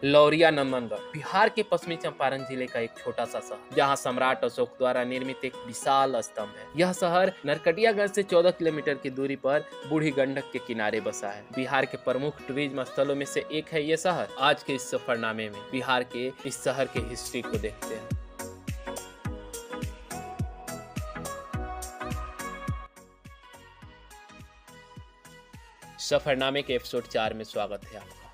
लौरिया नंदनगढ़ बिहार के पश्चिमी चंपारण जिले का एक छोटा सा शहर, जहां सम्राट अशोक द्वारा निर्मित एक विशाल स्तंभ है। यह शहर नरकटियागंज से 14 किलोमीटर की दूरी पर बूढ़ी गंडक के किनारे बसा है। बिहार के प्रमुख टूरिज्म स्थलों में से एक है ये शहर। आज के इस सफरनामे में बिहार के इस शहर के हिस्ट्री को देखते हैं। सफरनामे के एपिसोड 4 में स्वागत है आपका।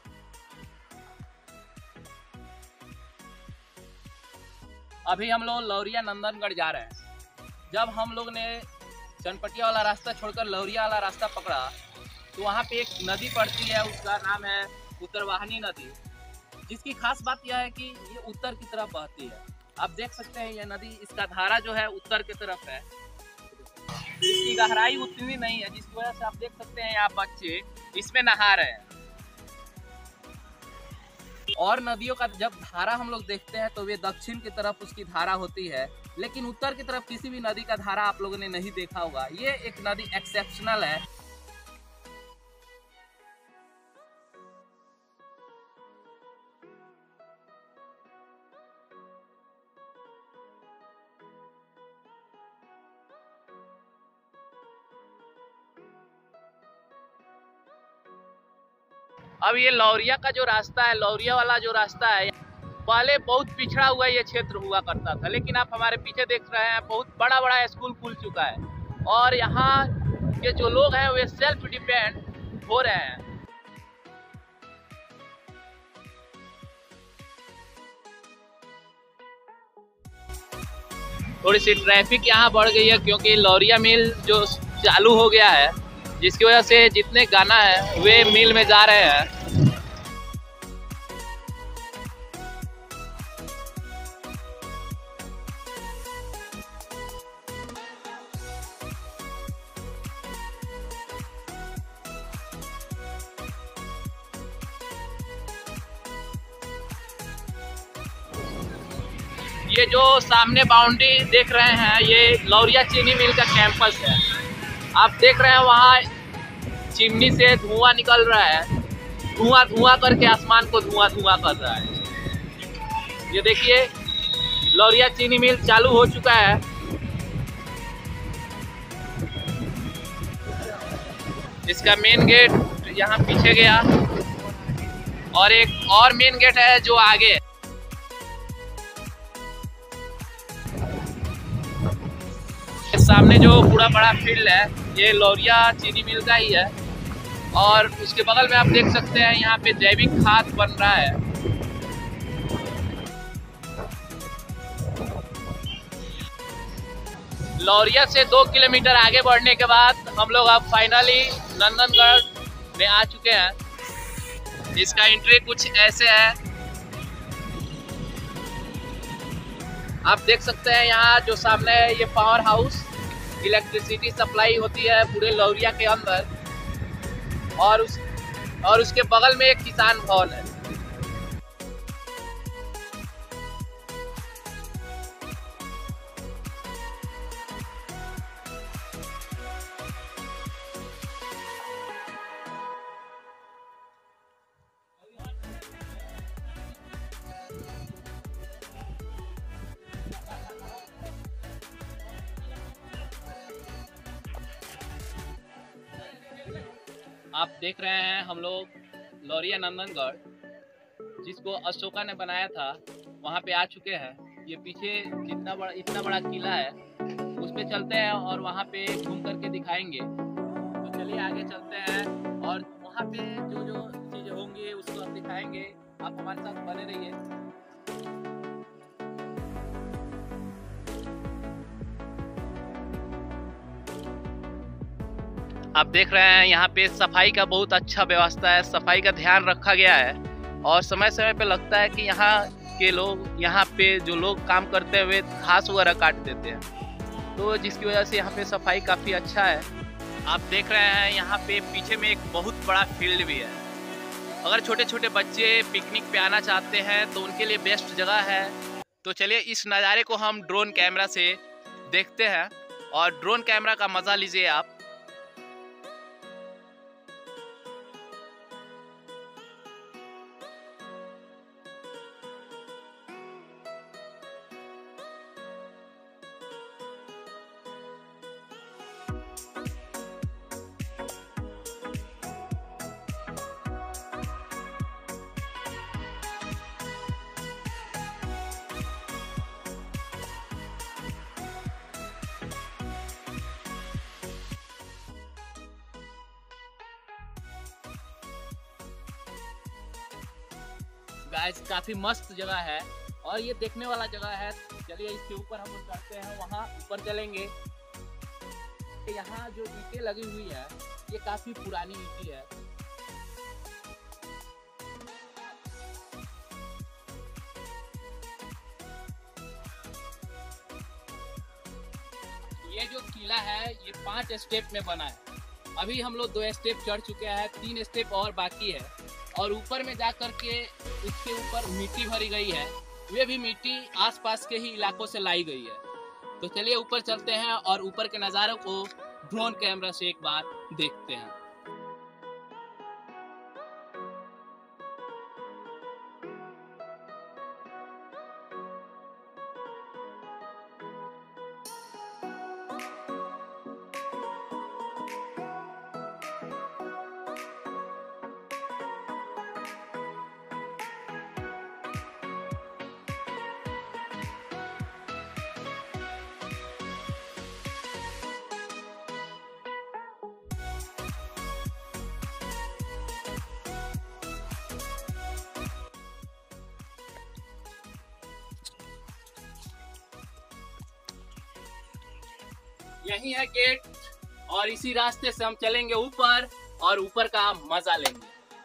अभी हम लोग लौरिया नंदनगढ़ जा रहे हैं। जब हम लोग ने चनपटिया वाला रास्ता छोड़कर लौरिया वाला रास्ता पकड़ा तो वहाँ पे एक नदी पड़ती है, उसका नाम है उत्तरवाहिनी नदी, जिसकी खास बात यह है कि ये उत्तर की तरफ बहती है। आप देख सकते हैं ये नदी, इसका धारा जो है उत्तर की तरफ है। इसकी गहराई उतनी नहीं है, जिसकी वजह से आप देख सकते हैं यहाँ बच्चे इसमें नहा रहे हैं। और नदियों का जब धारा हम लोग देखते हैं तो वे दक्षिण की तरफ उसकी धारा होती है, लेकिन उत्तर की तरफ किसी भी नदी का धारा आप लोगों ने नहीं देखा होगा। ये एक नदी एक्सेप्शनल है। अब ये लौरिया का जो रास्ता है, लौरिया वाला जो रास्ता है, पहले बहुत पिछड़ा हुआ ये क्षेत्र हुआ करता था, लेकिन आप हमारे पीछे देख रहे हैं बहुत बड़ा बड़ा स्कूल खुल चुका है और यहाँ के जो लोग हैं वे सेल्फ डिपेंड हो रहे हैं। थोड़ी सी ट्रैफिक यहाँ बढ़ गई है क्योंकि लौरिया मिल जो चालू हो गया है, जिसकी वजह से जितने गाना है वे मिल में जा रहे हैं। ये जो सामने बाउंड्री देख रहे हैं, ये लौरिया चीनी मिल का कैंपस है। आप देख रहे हैं वहाँ चिमनी से धुआं निकल रहा है, धुआं धुआं करके आसमान को धुआं धुआं कर रहा है। ये देखिए लौरिया चीनी मिल चालू हो चुका है। इसका मेन गेट यहाँ पीछे गया और एक और मेन गेट है जो आगे। सामने जो पूरा बड़ा फील्ड है ये लौरिया चीनी मिल का ही है और उसके बगल में आप देख सकते हैं यहाँ पे जैविक खाद बन रहा है। लौरिया से 2 किलोमीटर आगे बढ़ने के बाद हम लोग अब फाइनली नंदनगढ़ में आ चुके हैं। इसका एंट्री कुछ ऐसे है। आप देख सकते हैं यहाँ जो सामने है ये पावर हाउस, इलेक्ट्रिसिटी सप्लाई होती है पूरे लौरिया के अंदर और उसके बगल में एक किसान भवन है। आप देख रहे हैं हम लोग लौरिया नंदनगढ़, जिसको अशोका ने बनाया था, वहाँ पे आ चुके हैं। ये पीछे इतना बड़ा किला है, उस पे चलते हैं और वहाँ पे घूम करके दिखाएंगे। तो चलिए आगे चलते हैं और वहाँ पे जो जो चीज़ें होंगी उसको हम दिखाएंगे। आप हमारे साथ बने रहिए। आप देख रहे हैं यहाँ पे सफाई का बहुत अच्छा व्यवस्था है, सफाई का ध्यान रखा गया है और समय समय पे लगता है कि यहाँ के लोग, यहाँ पे जो लोग काम करते हुए घास वगैरह काट देते हैं, तो जिसकी वजह से यहाँ पे सफाई काफ़ी अच्छा है। आप देख रहे हैं यहाँ पे पीछे में एक बहुत बड़ा फील्ड भी है। अगर छोटे छोटे बच्चे पिकनिक पे आना चाहते हैं तो उनके लिए बेस्ट जगह है। तो चलिए इस नज़ारे को हम ड्रोन कैमरा से देखते हैं और ड्रोन कैमरा का मज़ा लीजिए आप। गाइस काफी मस्त जगह है और ये देखने वाला जगह है। चलिए इसके ऊपर हम लोग चढ़ते हैं, वहाँ ऊपर चलेंगे। यहाँ जो ईंटें लगी हुई है ये काफी पुरानी ईंटें है। ये जो किला है ये 5 स्टेप में बना है। अभी हम लोग 2 स्टेप चढ़ चुके हैं, 3 स्टेप और बाकी है। और ऊपर में जा कर के उसके ऊपर मिट्टी भरी गई है, वे भी मिट्टी आसपास के ही इलाकों से लाई गई है। तो चलिए ऊपर चलते हैं और ऊपर के नज़ारों को ड्रोन कैमरा से एक बार देखते हैं। यही है गेट और इसी रास्ते से हम चलेंगे ऊपर और ऊपर का मजा लेंगे।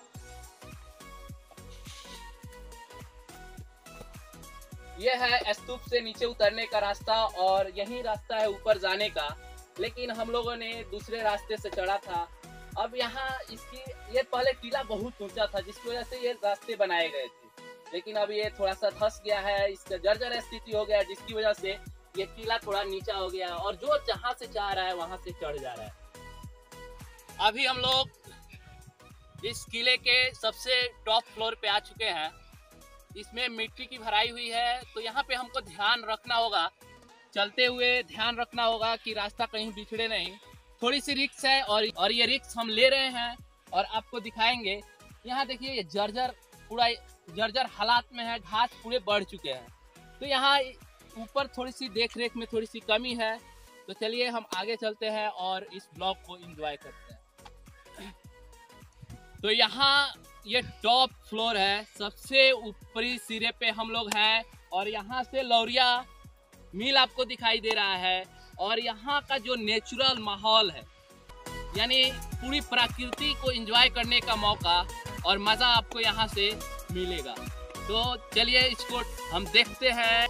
यह है स्तूप से नीचे उतरने का रास्ता और यही रास्ता है ऊपर जाने का, लेकिन हम लोगों ने दूसरे रास्ते से चढ़ा था। अब यहाँ ये पहले टीला बहुत ऊंचा था जिसकी वजह से ये रास्ते बनाए गए थे, लेकिन अब ये थोड़ा सा धंस गया है, इसका जर्जर स्थिति हो गया जिसकी वजह से ये टीला थोड़ा नीचा हो गया और जो जहां से चाह रहा है वहां से चढ़ जा रहा है। अभी हम लोग इस किले के सबसे टॉप फ्लोर पे आ चुके हैं। इसमें मिट्टी की भराई हुई है, तो यहाँ पे हमको ध्यान रखना होगा, चलते हुए ध्यान रखना होगा कि रास्ता कहीं बिछड़े नहीं। थोड़ी सी रिस्क है और ये रिस्क हम ले रहे हैं और आपको दिखाएंगे। यहाँ देखिए ये पूरा जर्जर हालात में है, घास पूरे बढ़ चुके हैं। तो यहाँ ऊपर थोड़ी सी देख रेख में थोड़ी सी कमी है। तो चलिए हम आगे चलते हैं और इस ब्लॉग को एंजॉय करते हैं। तो यहाँ ये टॉप फ्लोर है, सबसे ऊपरी सिरे पे हम लोग हैं और यहाँ से लौरिया मिल आपको दिखाई दे रहा है। और यहाँ का जो नेचुरल माहौल है, यानी पूरी प्रकृति को एंजॉय करने का मौका और मज़ा आपको यहाँ से मिलेगा। तो चलिए इसको हम देखते हैं।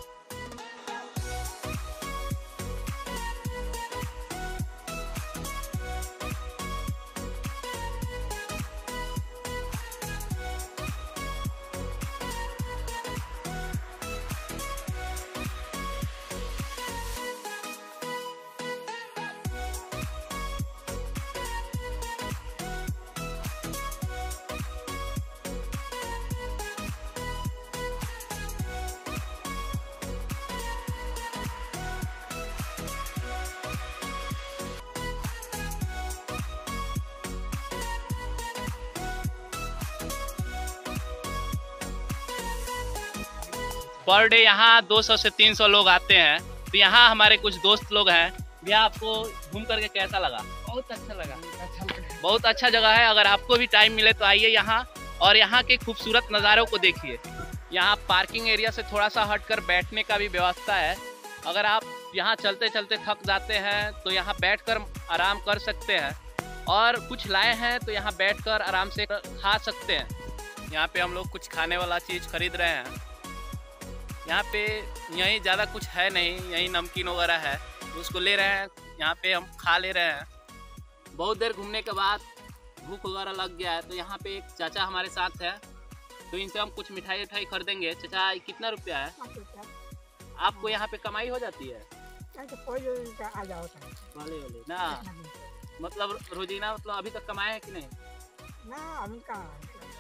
पर डे यहाँ 200 से 300 लोग आते हैं। तो यहाँ हमारे कुछ दोस्त लोग हैं। भैया आपको घूम करके कैसा लगा? बहुत अच्छा लगा। बहुत अच्छा जगह है, अगर आपको भी टाइम मिले तो आइए यहाँ और यहाँ के खूबसूरत नज़ारों को देखिए। यहाँ पार्किंग एरिया से थोड़ा सा हटकर बैठने का भी व्यवस्था है। अगर आप यहाँ चलते चलते थक जाते हैं तो यहाँ बैठकर आराम कर सकते हैं, और कुछ लाए हैं तो यहाँ बैठकर आराम से खा सकते हैं। यहाँ पे हम लोग कुछ खाने वाला चीज़ खरीद रहे हैं। यहाँ पे यहीं ज़्यादा कुछ है नहीं, यहीं नमकीन वगैरह है, उसको ले रहे हैं, यहाँ पे हम खा ले रहे हैं। बहुत देर घूमने के बाद भूख वगैरह लग गया है, तो यहाँ पे एक चाचा हमारे साथ है, तो इनसे हम कुछ मिठाई उठाई खरीदेंगे। चाचा कितना रुपया है? आपको यहाँ पे कमाई हो जाती है? वाले ना, मतलब रोजीना, मतलब अभी तक कमाए हैं कि नहीं? ना, अभी कहाँ,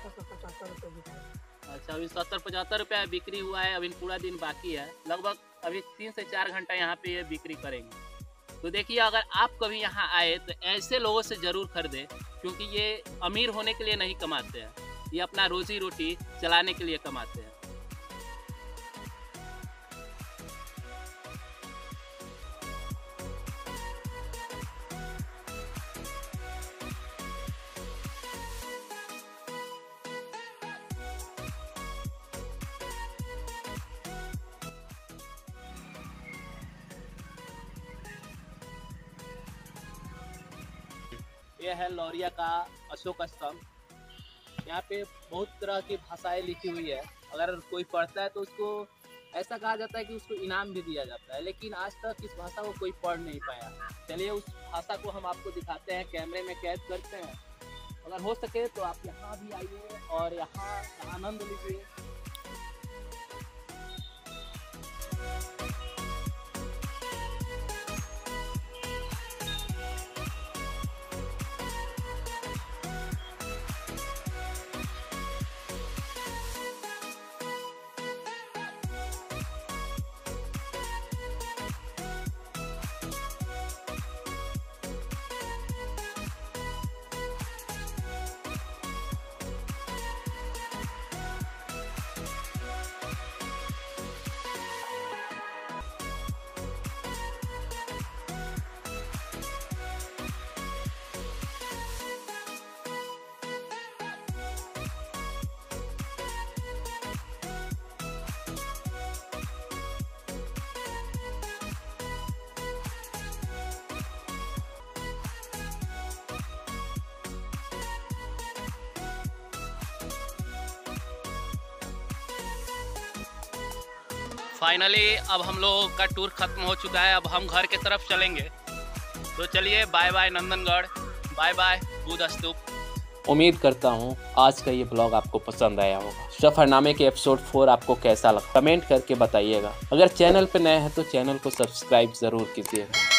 अच्छा, अभी 70-75 रुपया बिक्री हुआ है, अभी पूरा दिन बाकी है। लगभग अभी 3 से 4 घंटा यहाँ पे ये बिक्री करेंगे। तो देखिए, अगर आप कभी यहाँ आए तो ऐसे लोगों से ज़रूर खरीदें, क्योंकि ये अमीर होने के लिए नहीं कमाते हैं, ये अपना रोजी रोटी चलाने के लिए कमाते हैं। ये है लौरिया का अशोक स्तंभ। यहाँ पे बहुत तरह की भाषाएं लिखी हुई है। अगर कोई पढ़ता है तो उसको ऐसा कहा जाता है कि उसको इनाम भी दिया जाता है, लेकिन आज तक इस भाषा को कोई पढ़ नहीं पाया। चलिए उस भाषा को हम आपको दिखाते हैं, कैमरे में कैद करते हैं। अगर हो सके तो आप यहाँ भी आइए और यहाँ का आनंद लीजिए। फाइनली अब हम लोगों का टूर खत्म हो चुका है। अब हम घर की तरफ चलेंगे। तो चलिए bye bye Nandangarh, bye bye Buddha stupa. उम्मीद करता हूँ आज का ये ब्लॉग आपको पसंद आया होगा। सफरनामे के एपिसोड 4 आपको कैसा लगा कमेंट करके बताइएगा। अगर चैनल पर नए हैं तो चैनल को सब्सक्राइब ज़रूर कीजिएगा।